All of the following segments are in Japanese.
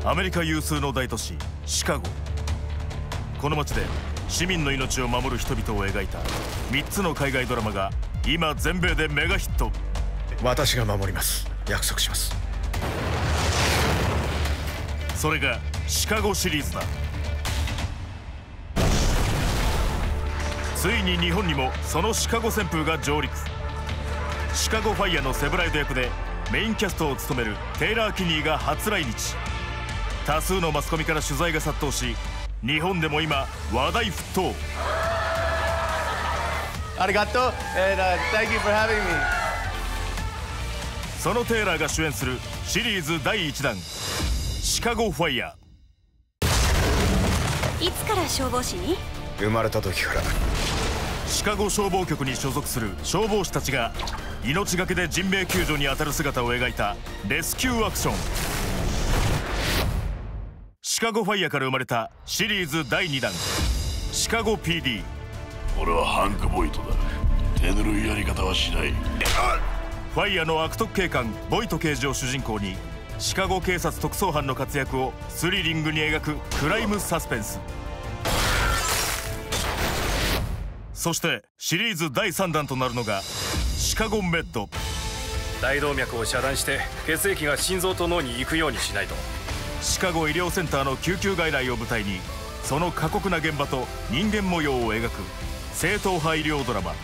アメリカ有数の大都市シカゴ。この街で市民の命を守る人々を描いた3つの海外ドラマが今全米でメガヒット。 私が守ります。約束します。 それがシカゴシリーズだ。ついに日本にもそのシカゴ旋風が上陸。シカゴファイヤーのセブライド役でメインキャストを務めるテイラー・キニーが初来日。多数のマスコミから取材が殺到し、日本でも今話題沸騰。 ありがとう and thank you for having me。 そのテイラーが主演するシリーズ第1弾シカゴファイヤー。いつから消防士に？ 生まれた時から。 シカゴ消防局に所属する消防士たちが命がけで人命救助に当たる姿を描いたレスキューアクション。シカゴファイヤーから生まれたシリーズ第2弾シカゴ PD。 俺はハンク・ボイトだ。手ぬるいやり方はしない。 ファイヤーの悪徳警官ボイト刑事を主人公にシカゴ警察特捜班の活躍をスリリングに描くクライムサスペンス。そしてシリーズ第3弾となるのがシカゴメッド。 大動脈を遮断して血液が心臓と脳に行くようにしないと。 シカゴ医療センターの救急外来を舞台にその過酷な現場と人間模様を描く正統派医療ドラマ。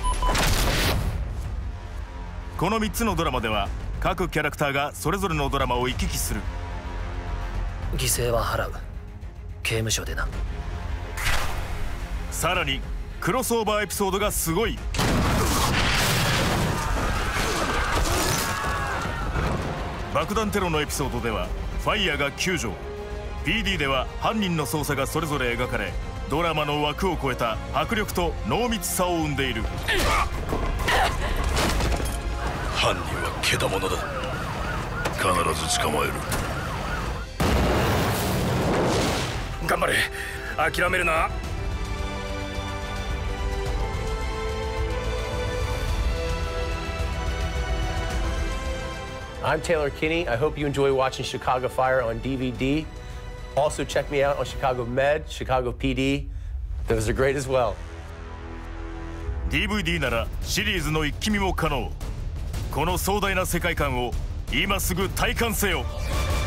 この3つのドラマでは各キャラクターがそれぞれのドラマを行き来する。 犠牲は払う。刑務所でな。 さらにクロスオーバーエピソードがすごい。爆弾テロのエピソードではファイヤーが救助、 PD では犯人の捜査がそれぞれ描かれ、ドラマの枠を超えた迫力と濃密さを生んでいる。 犯人はけだものだ。必ず捕まえる。 頑張れ、諦めるな。 I'm Taylor Kinney. I hope you enjoy watching Chicago Fire on DVD. Also check me out on Chicago Med, Chicago PD. Those are great as well. DVD ならシリーズの一気見も可能。この壮大な世界観を今すぐ体感せよ。